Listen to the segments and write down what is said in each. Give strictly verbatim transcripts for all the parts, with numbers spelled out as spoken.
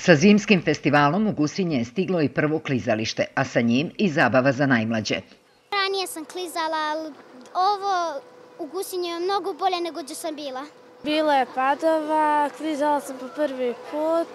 Sa zimskim festivalom u Gusinje je stiglo i prvo klizalište, a sa njim i zabava za najmlađe. Ranije sam klizala, ali ovo u Gusinju je mnogo bolje nego gdje sam bila. Bilo je padova, klizala sam po prvi put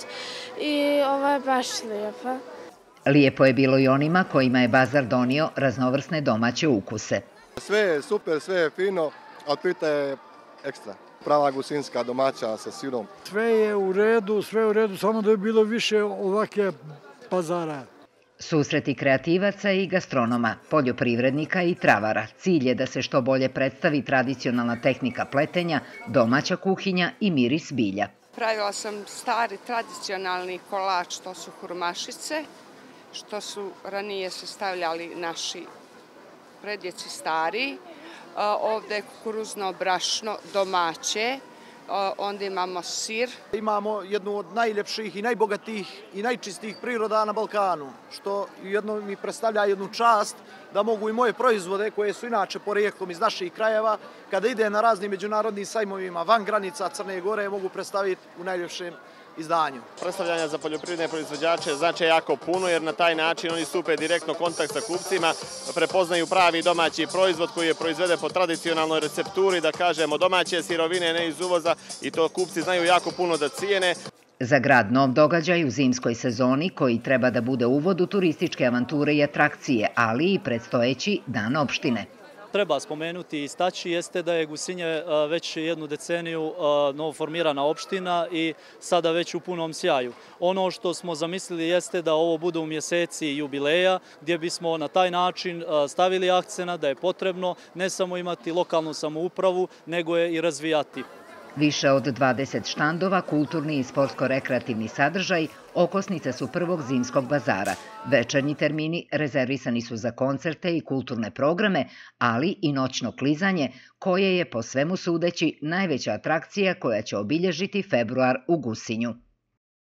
i ovo je baš lijepo. Lijepo je bilo i onima kojima je bazar donio raznovrsne domaće ukuse. Sve je super, sve je fino, ali pita je ekstra. Prava gusinska domaća sa sirom. Sve je u redu, sve je u redu, samo da je bilo više ovake pazara. Susreti kreativaca i gastronoma, poljoprivrednika i travara. Cilj je da se što bolje predstavi tradicionalna tehnika pletenja, domaća kuhinja i miris bilja. Pravila sam stari tradicionalni kolač, to su hurmašice, što su ranije se stavljali naši predjeci stari. Ovdje je kukuruzno brašno domaće, onda imamo sir. Imamo jednu od najljepših i najbogatijih i najčistijih priroda na Balkanu, što jedno mi predstavlja jednu čast da mogu i moje proizvode, koje su inače porijeklom iz naših krajeva, kada ide na raznim međunarodnim sajmovima van granica Crne Gore, mogu predstaviti u najljepšem izdanju. Predstavljanja za poljoprivredne proizvođače znači jako puno, jer na taj način oni stupe direktno kontakt sa kupcima, prepoznaju pravi domaći proizvod koji je proizveden po tradicionalnoj recepturi, da kažemo domaće sirovine, ne iz uvoza, i to kupci znaju jako puno da cijene. Za grad nov događaj u zimskoj sezoni koji treba da bude uvod u turističke avanture i atrakcije, ali i predstojeći Dan opštine. Treba spomenuti i istaći jeste da je Gusinje već jednu deceniju novoformirana opština i sada već u punom sjaju. Ono što smo zamislili jeste da ovo bude u mjeseci jubileja, gdje bismo na taj način stavili akcenat da je potrebno ne samo imati lokalnu samoupravu, nego je i razvijati. Više od dvadeset štandova, kulturni i sportsko-rekreativni sadržaj, okosnice su prvog zimskog bazara. Večernji termini rezervisani su za koncerte i kulturne programe, ali i noćno klizanje, koje je po svemu sudeći najveća atrakcija koja će obilježiti februar u Gusinju.